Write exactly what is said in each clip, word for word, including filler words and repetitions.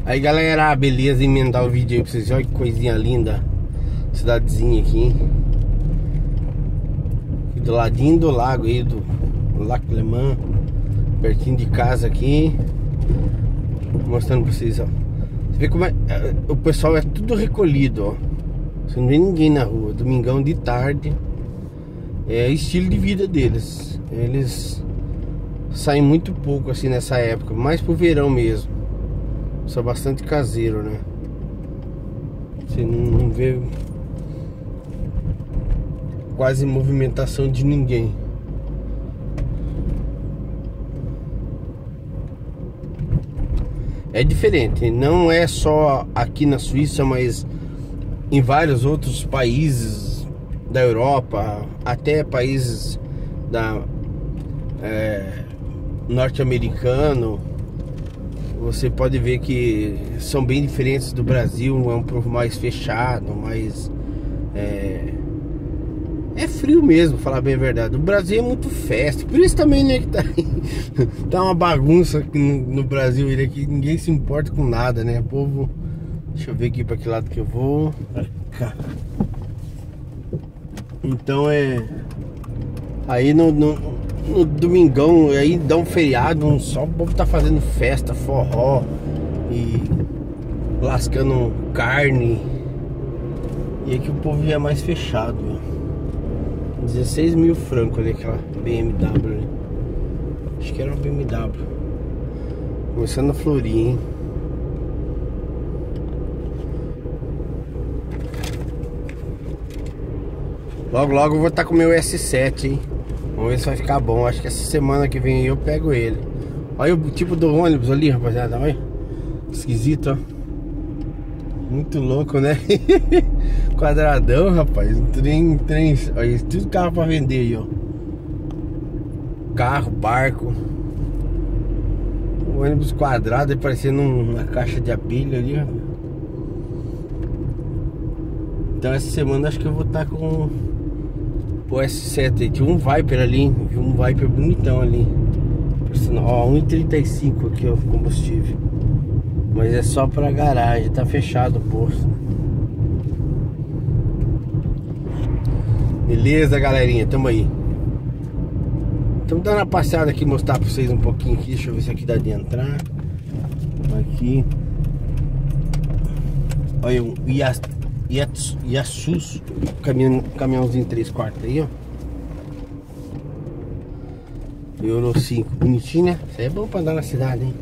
Aí galera, beleza, emendar o vídeo aí pra vocês. Olha que coisinha linda. Cidadezinha aqui. Aqui do ladinho do lago aí, do, do Lac Léman. Pertinho de casa aqui. Mostrando pra vocês, ó. Você vê como é, o pessoal é tudo recolhido, ó. Você não vê ninguém na rua. Domingão de tarde. É o estilo de vida deles. Eles saem muito pouco assim nessa época, mais pro verão mesmo. São bastante caseiro, né? Você não, não vê quase movimentação de ninguém. É diferente, não é só aqui na Suíça, mas em vários outros países da Europa, até países da é, norte-americano. Você pode ver que são bem diferentes do Brasil. É um povo mais fechado, mais é, é frio mesmo, falar bem a verdade. O Brasil é muito festa, por isso também, né, que tá, tá uma bagunça aqui no, no Brasil, ele aqui, ninguém se importa com nada, né, o povo. Deixa eu ver aqui para que lado que eu vou. Cá. Então é aí no, no no domingão, aí dá um feriado, um só o povo tá fazendo festa, forró e lascando carne. E aqui o povo já é mais fechado, ó. dezesseis mil francos ali, aquela B M W ali. Acho que era uma B M W. Começando a florir, hein. Logo logo eu vou estar com o meu S sete, hein. Vamos ver se vai ficar bom. Acho que essa semana que vem eu pego ele. Olha o tipo do ônibus ali, rapaziada. Olha. Esquisito, ó. Muito louco, né? Quadradão, rapaz. Trem, trem. Olha, tudo carro pra vender aí, ó. Carro, barco. O ônibus quadrado, parecendo uma caixa de abelha ali, ó. Então essa semana acho que eu vou estar com o S sete. Tinha um Viper ali, vi um Viper bonitão ali. Ó, um e trinta e cinco aqui, ó, combustível. Mas é só pra garagem, tá fechado o posto. Beleza, galerinha, tamo aí. Estamos dando uma passeada aqui, mostrar pra vocês um pouquinho aqui. Deixa eu ver se aqui dá de entrar. Aqui. Olha um Yasus, caminhão, caminhãozinho três quartos aí, ó. Euro cinco, bonitinho, né? Isso aí é bom pra andar na cidade, hein?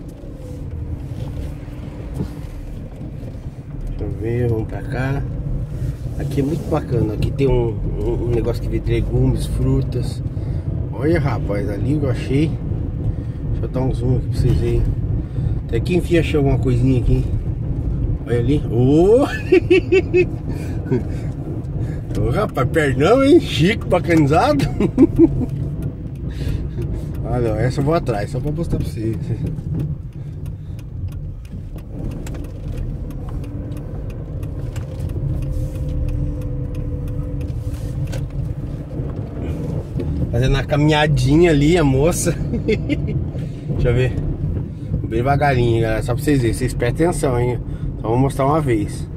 Deixa eu ver, vamos pra cá. Aqui é muito bacana. Aqui tem um, um, um negócio que vende legumes, frutas. Olha, rapaz, ali eu achei. Deixa eu dar um zoom aqui pra vocês verem. Até que enfim achei alguma coisinha aqui. Olha ali. Ô! Oh! Ô, rapaz, perdão, hein? Chique, bacanizado. Olha, essa eu vou atrás, só pra mostrar pra vocês. Fazendo a caminhadinha ali, a moça. Deixa eu ver. Bem devagarinho, galera. Só pra vocês verem. Vocês prestem atenção, hein? Só vou mostrar uma vez.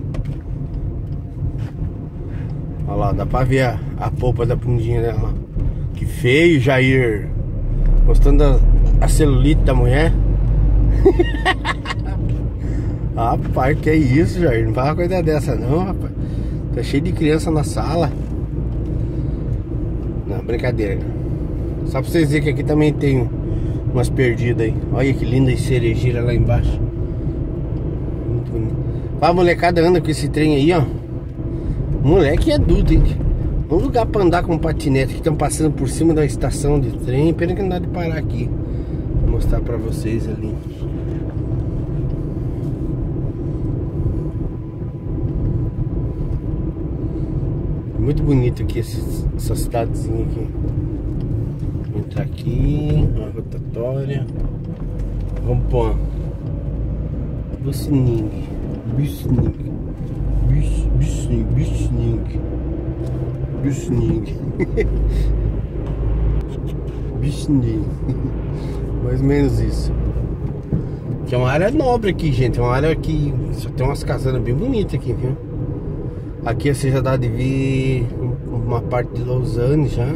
Olha lá, dá pra ver a, a polpa da bundinha dela. Que feio, Jair. Mostrando a, a celulite da mulher. Rapaz, que é isso, Jair? Não fala uma coisa dessa não, rapaz. Tá cheio de criança na sala. Não, brincadeira. Só pra vocês verem que aqui também tem umas perdidas aí. Olha que linda e cerejeira lá embaixo. Muito bonito. A molecada anda com esse trem aí, ó. Moleque é adulto, hein? Um lugar pra andar com patinete que estão passando por cima da estação de trem. Pena que não dá de parar aqui. Vou mostrar pra vocês ali. Muito bonito aqui essa, essa cidadezinha aqui. Vou entrar aqui, uma rotatória. Vamos pôr Bussining. Bussining. Bussining. Bussining. Bussining. Bussining. Mais ou menos isso. Que é uma área nobre aqui, gente. É uma área que só tem umas casanas bem bonitas aqui, viu? Aqui você já dá de ver uma parte de Lausanne já.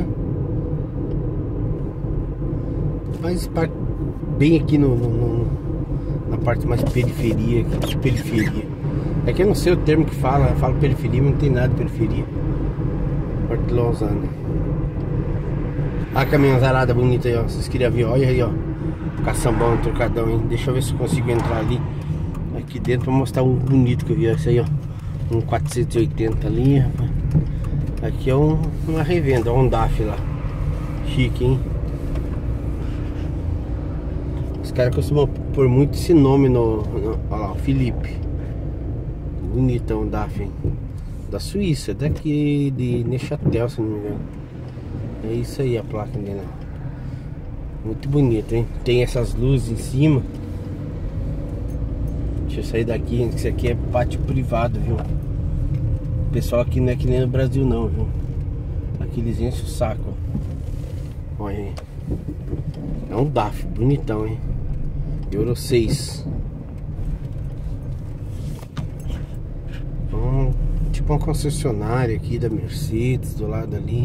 Mas bem aqui no, no, no, na parte mais periferia, aqui, periferia. É que eu não sei o termo que fala, eu falo periferia, mas não tem nada de periferia. Parte de Lausanne. Olha a caminhãozarada bonita aí, ó. Vocês queriam ver, olha aí, ó. Caçambão, trocadão, hein? Deixa eu ver se eu consigo entrar ali. Aqui dentro pra mostrar um bonito que eu vi. Esse aí, ó. Um quatrocentos e oitenta ali, rapaz. Aqui é um, uma revenda, um D A F lá. Chique, hein? Os caras costumam pôr muito esse nome no, no... Olha lá, o Felipe. Bonitão, D A F, hein? Da Suíça, daqui de Neuchâtel, se não me engano. É isso aí a placa dele. Muito bonito, hein? Tem essas luzes em cima. Deixa eu sair daqui, gente. Isso aqui é pátio privado, viu? O pessoal aqui não é que nem no Brasil não, viu? Aqui eles enchem o saco. Olha aí. É um D A F, bonitão, hein? Euro seis. Então, tipo uma concessionária aqui da Mercedes, do lado ali.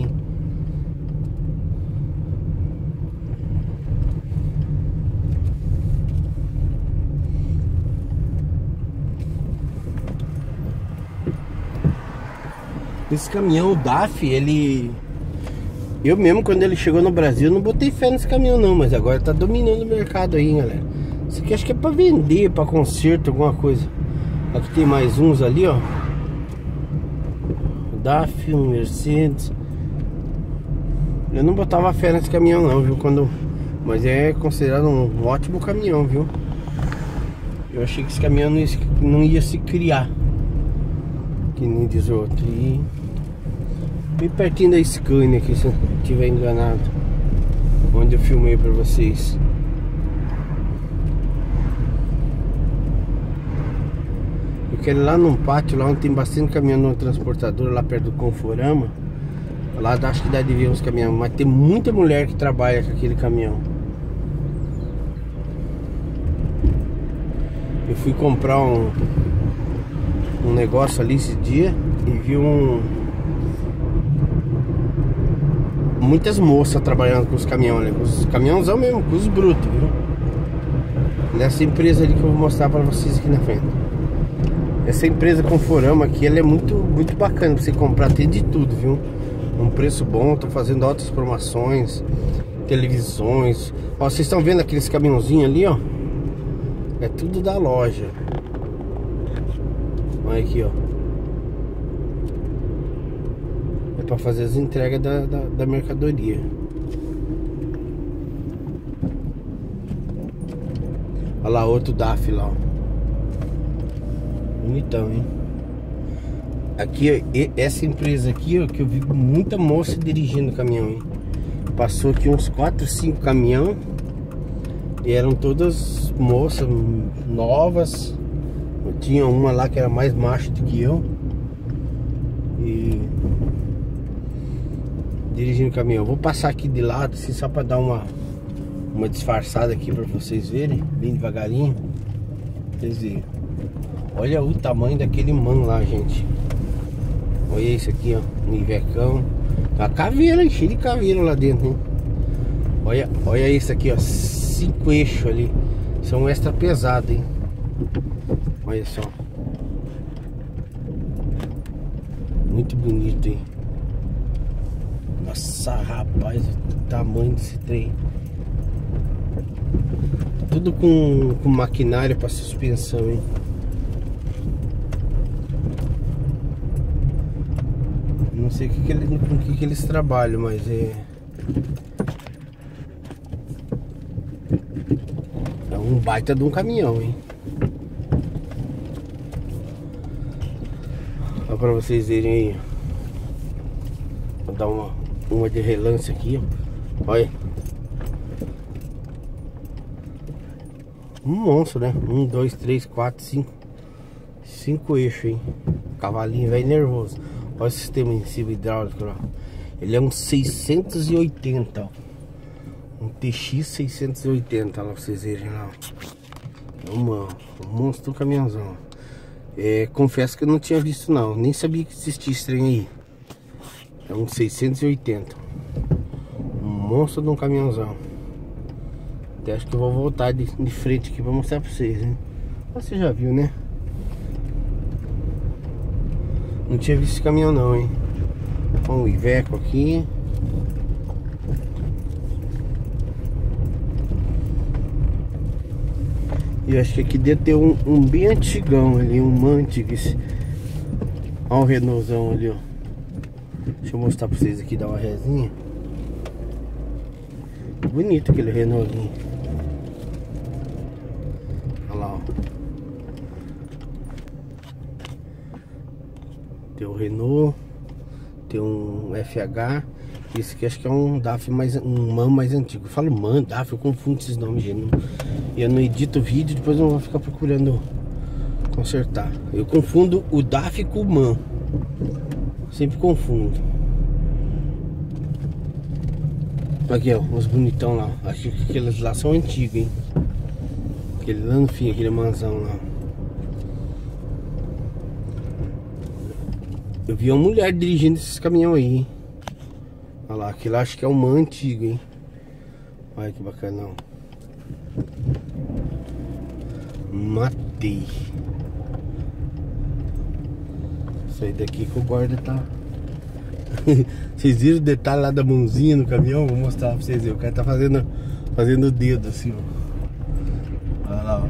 Esse caminhão, o D A F, ele... Eu mesmo, quando ele chegou no Brasil, não botei fé nesse caminhão não. Mas agora tá dominando o mercado aí, galera. Isso aqui acho que é pra vender, pra conserto, alguma coisa. Aqui tem mais uns ali, ó. O D A F, um Mercedes. Eu não botava fé nesse caminhão não, viu? Quando... Mas é considerado um ótimo caminhão, viu? Eu achei que esse caminhão não ia, não ia se criar, que nem diz outro. E bem pertinho da Scania aqui, se eu estiver enganado, onde eu filmei pra vocês. Eu quero ir lá num pátio, lá onde tem bastante caminhão no transportador, lá perto do Conforama. Lá acho que dá de ver uns caminhões, mas tem muita mulher que trabalha com aquele caminhão. Eu fui comprar um um negócio ali esse dia e vi um muitas moças trabalhando com os caminhões, com os caminhãozão mesmo, com os brutos, viu? Nessa empresa ali que eu vou mostrar pra vocês aqui na frente. Essa empresa Conforama aqui, ela é muito, muito bacana pra você comprar, tem de tudo, viu? Um preço bom, tô fazendo altas promoções, televisões. Ó, vocês estão vendo aqueles caminhãozinhos ali, ó? É tudo da loja. Olha aqui, ó. É pra fazer as entregas da, da, da mercadoria. Olha lá, outro D A F lá, ó. Bonitão, hein? Aqui, ó, essa empresa aqui, ó, que eu vi muita moça dirigindo o caminhão, hein? Passou aqui uns quatro, cinco caminhão. E eram todas moças novas. Tinha uma lá que era mais macho do que eu. E dirigindo o caminhão. Vou passar aqui de lado assim, só pra dar uma Uma disfarçada aqui pra vocês verem, bem devagarinho. Vocês verem. Olha o tamanho daquele man lá, gente. Olha isso aqui, ó, um Ivecão. A caveira, cheio de caveira lá dentro, hein? Olha, olha isso aqui, ó, cinco eixos ali. São extra pesados, hein? Olha só. Muito bonito, hein? Nossa, rapaz, o tamanho desse trem. Tudo com, com maquinário para suspensão, hein? Não sei que que ele, com o que, que eles trabalham, mas é... É um baita de um caminhão, hein? Olha pra vocês verem aí. Vou dar uma, uma de relance aqui, ó. Olha. Um monstro, né? Um, dois, três, quatro, cinco. Cinco eixos, hein? Cavalinho velho nervoso. Olha o sistema em cima hidráulico lá. Ele é um seiscentos e oitenta, ó. Um T X seiscentos e oitenta, lá pra vocês verem lá. Uma, um monstro do caminhãozão. É, confesso que eu não tinha visto não, nem sabia que existia esse trem aí. É um seiscentos e oitenta. Um monstro de um caminhãozão. Até acho que eu vou voltar de, de frente aqui pra mostrar pra vocês, hein? Você já viu, né? Não tinha visto esse caminhão não, hein? Olha um Iveco aqui. E eu acho que aqui deve ter um, um bem antigão ali, um Mantigas. Olha o Renaultzão ali, ó. Deixa eu mostrar pra vocês aqui, dar uma resinha. Bonito aquele Renaultzinho. Olha lá, ó. Tem o Renault. Tem um F H. Esse aqui acho que é um D A F mais, um MAN mais antigo. Eu falo MAN, D A F, eu confundo esses nomes, gente. E eu não edito o vídeo, depois eu não vou ficar procurando consertar. Eu confundo o D A F com o MAN. Sempre confundo. Aqui, ó, uns bonitão lá. Acho que aqueles lá são antigos, hein? Aquele lá no fim, aquele manzão lá. Eu vi uma mulher dirigindo esses caminhão aí, hein? Olha lá, aquilo acho que é um MAN antigo, hein? Olha que bacanão. Matei. Isso aí daqui que o guarda tá. Vocês viram o detalhe lá da mãozinha no caminhão? Vou mostrar pra vocês verem. O cara tá fazendo, fazendo o dedo assim, ó. Olha lá, ó.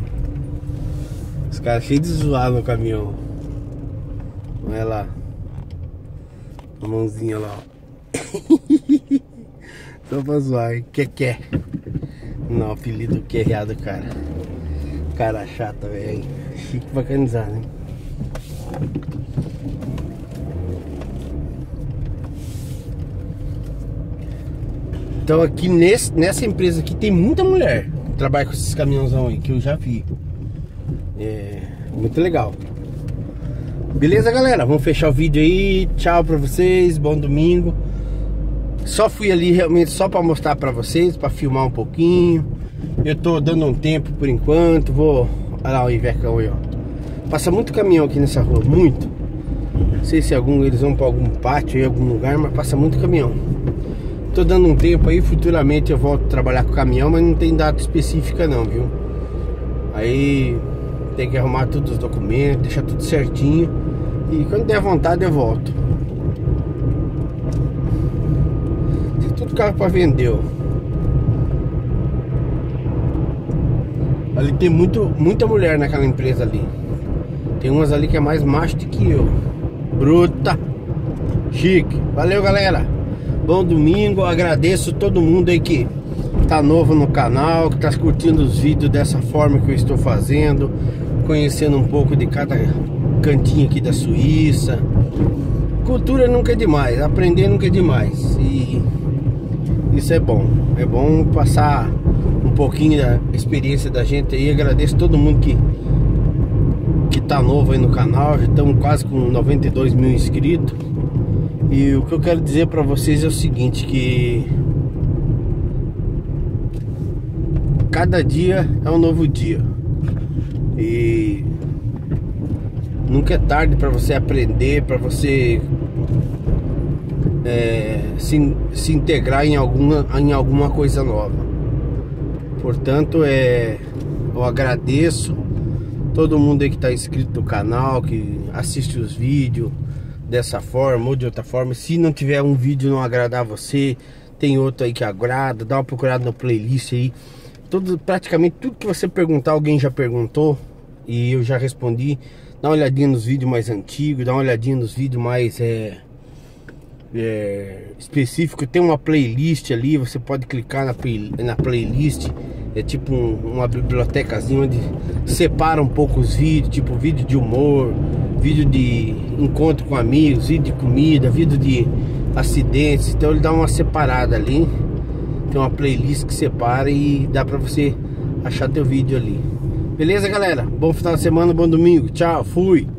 Os caras cheios de zoar no caminhão. Olha lá. A mãozinha lá, ó. Só pra zoar, hein? Que quer? Não, apelido que é do cara. Cara chato, velho. Chique bacanizado, hein? Então aqui nesse, nessa empresa aqui tem muita mulher que trabalha com esses caminhãozão aí, que eu já vi. É muito legal. Beleza, galera? Vamos fechar o vídeo aí. Tchau pra vocês, bom domingo. Só fui ali realmente só pra mostrar pra vocês, pra filmar um pouquinho. Eu tô dando um tempo por enquanto. Vou... Olha lá o Ivecão aí, ó. Passa muito caminhão aqui nessa rua, muito. Não sei se algum, eles vão pra algum pátio, em algum lugar, mas passa muito caminhão. Tô dando um tempo aí, futuramente eu volto a trabalhar com caminhão, mas não tem data específica não, viu? Aí tem que arrumar todos os documentos, deixar tudo certinho. E quando der vontade eu volto. Tem tudo carro pra vender, ó. Ali tem muito, muita mulher naquela empresa ali. Tem umas ali que é mais macho do que eu. Bruta. Chique. Valeu, galera. Bom domingo. Agradeço todo mundo aí que tá novo no canal, que tá curtindo os vídeos dessa forma que eu estou fazendo, conhecendo um pouco de cada cantinho aqui da Suíça. Cultura nunca é demais, aprender nunca é demais. E isso é bom. É bom passar um pouquinho da experiência da gente aí. Agradeço todo mundo que que tá novo aí no canal. Já estamos quase com noventa e dois mil inscritos. E o que eu quero dizer pra vocês é o seguinte, que cada dia é um novo dia. E nunca é tarde pra você aprender, pra você é, se, se integrar em alguma, em alguma coisa nova. Portanto, é, eu agradeço todo mundo aí que tá inscrito no canal, que assiste os vídeos dessa forma ou de outra forma. Se não tiver um vídeo não agradar você, tem outro aí que agrada, dá uma procurada na playlist aí. Tudo, praticamente tudo que você perguntar, alguém já perguntou e eu já respondi. Dá uma olhadinha nos vídeos mais antigos, dá uma olhadinha nos vídeos mais é, é, específicos. Tem uma playlist ali, você pode clicar na, play, na playlist. É tipo um, uma bibliotecazinha onde separa um pouco os vídeos, tipo vídeo de humor, vídeo de encontro com amigos, vídeo de comida, vídeo de acidentes. Então ele dá uma separada ali. Tem uma playlist que separa e dá pra você achar teu vídeo ali. Beleza, galera? Bom final de semana, bom domingo. Tchau, fui!